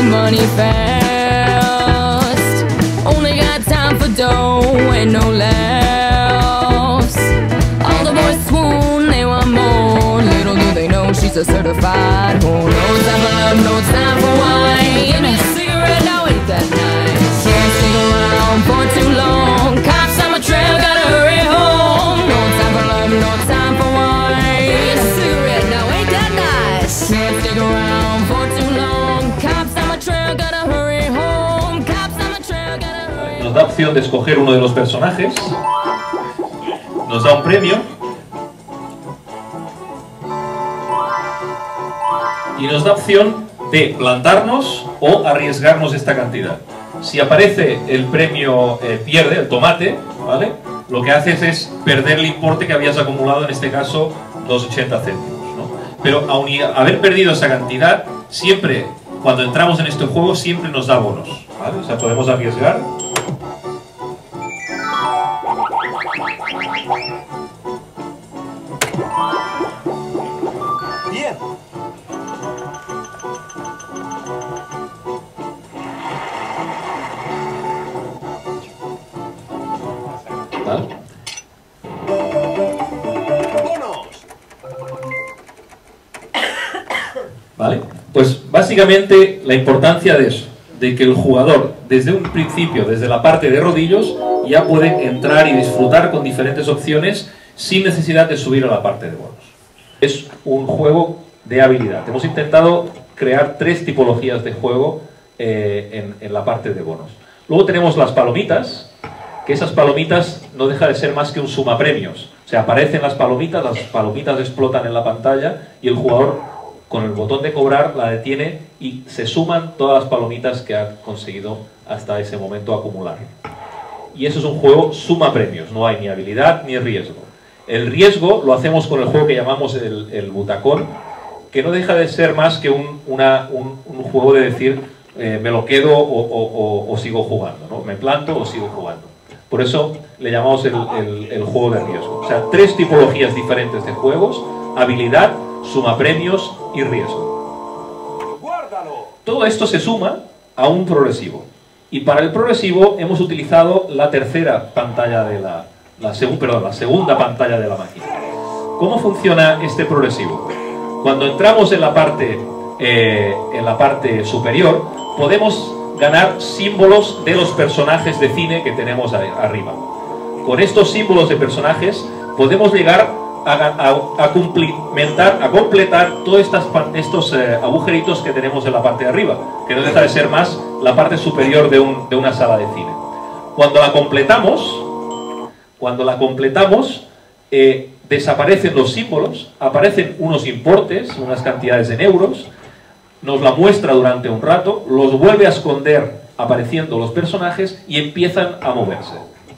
money fast. Only got time for dough and no laughs. All the boys swoon, they want more. Little do they know she's a certified whore. No time for love, no time for wine. Give me a cigarette, now ain't that nice. Can't stick around for too long. Cops on my trail, gotta hurry home. No time for love, no time for wine. Give me a cigarette, now ain't that nice. Can't stick around for too long. Cops on my trail, gotta hurry home. Cops on my trail, gotta hurry home. Nos da opción de escoger uno de los personajes. Nos da un premio. Y nos da opción de plantarnos o arriesgarnos esta cantidad. Si aparece el premio pierde, el tomate, ¿vale? Lo que haces es perder el importe que habías acumulado, en este caso 2,80 céntimos, ¿no? Pero aun haber perdido esa cantidad, siempre, cuando entramos en este juego, siempre nos da bonos, ¿vale? O sea, podemos arriesgar. Bien. ¿Vale? ¿Vale? Pues básicamente la importancia de eso, de que el jugador desde un principio, desde la parte de rodillos, ya puede entrar y disfrutar con diferentes opciones sin necesidad de subir a la parte de bonos. Es un juego de habilidad. Hemos intentado crear 3 tipologías de juego en la parte de bonos. Luego tenemos las palomitas, que esas palomitas no deja de ser más que un sumapremios. O sea, aparecen las palomitas explotan en la pantalla y el jugador con el botón de cobrar la detiene y se suman todas las palomitas que ha conseguido hasta ese momento acumular. Y eso es un juego sumapremios, no hay ni habilidad ni riesgo. El riesgo lo hacemos con el juego que llamamos el butacón, que no deja de ser más que un juego de decir me lo quedo o sigo jugando, ¿no? Me planto o sigo jugando. Por eso le llamamos el juego de riesgo. O sea, 3 tipologías diferentes de juegos: habilidad, sumapremios y riesgo. Todo esto se suma a un progresivo. Y para el progresivo hemos utilizado la tercera pantalla de la segunda pantalla de la máquina. ¿Cómo funciona este progresivo? Cuando entramos en la parte superior, podemos ganar símbolos de los personajes de cine que tenemos arriba. Con estos símbolos de personajes podemos llegar a completar todos estos agujeritos que tenemos en la parte de arriba, que no deja de ser más la parte superior de una sala de cine. Cuando la completamos, desaparecen los símbolos, aparecen unos importes, unas cantidades en euros, nos la muestra durante un rato, los vuelve a esconder apareciendo los personajes y empiezan a moverse.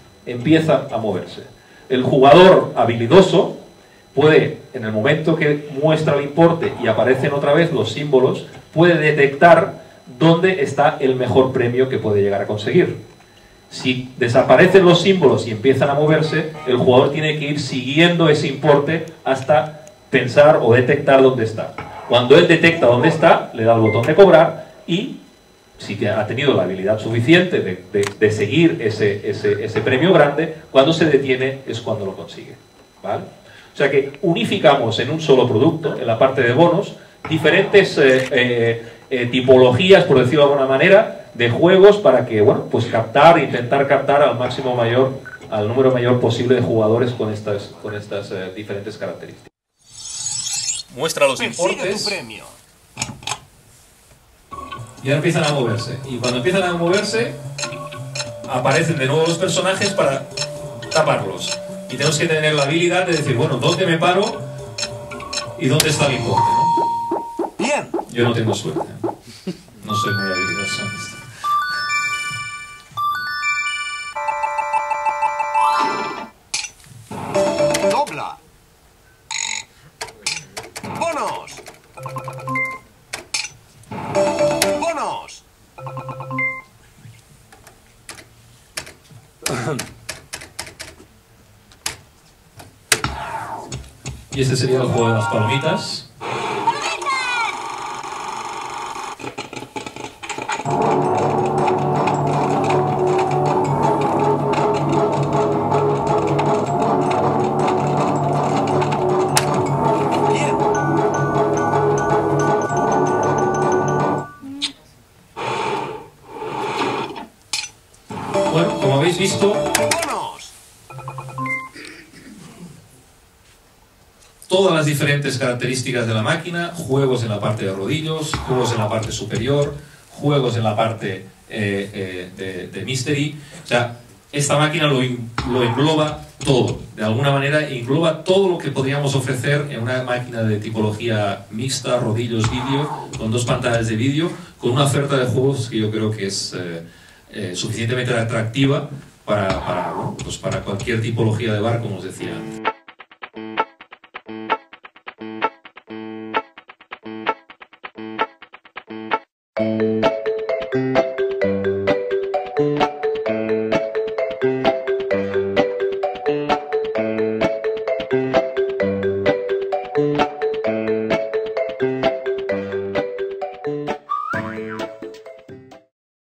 El jugador habilidoso puede, en el momento que muestra el importe y aparecen otra vez los símbolos, puede detectar dónde está el mejor premio que puede llegar a conseguir. Si desaparecen los símbolos y empiezan a moverse, el jugador tiene que ir siguiendo ese importe hasta pensar o detectar dónde está. Cuando él detecta dónde está, le da el botón de cobrar y, si ha tenido la habilidad suficiente de seguir ese premio grande, cuando se detiene es cuando lo consigue, ¿vale? O sea que unificamos en un solo producto, en la parte de bonos, diferentes tipologías, por decirlo de alguna manera, de juegos para que, bueno, pues intentar captar al número mayor posible de jugadores con estas diferentes características. Muestra los importes y ahora empiezan a moverse. Y cuando empiezan a moverse, aparecen de nuevo los personajes para taparlos. Y tenemos que tener la habilidad de decir, bueno, ¿dónde me paro y dónde está el importe, ¿no? Bien. Yo no tengo suerte. No soy muy habilidoso en esto. Dobla. Bonos. Bonos. Y este sería el juego de las palomitas. habéis visto, ¡Bonos! todas las diferentes características de la máquina, juegos en la parte de rodillos, juegos en la parte superior, juegos en la parte de Mystery. O sea, esta máquina lo engloba todo, de alguna manera engloba todo lo que podríamos ofrecer en una máquina de tipología mixta, rodillos, vídeo, con 2 pantallas de vídeo, con una oferta de juegos que yo creo que es suficientemente atractiva para cualquier tipología de bar, como os decía antes.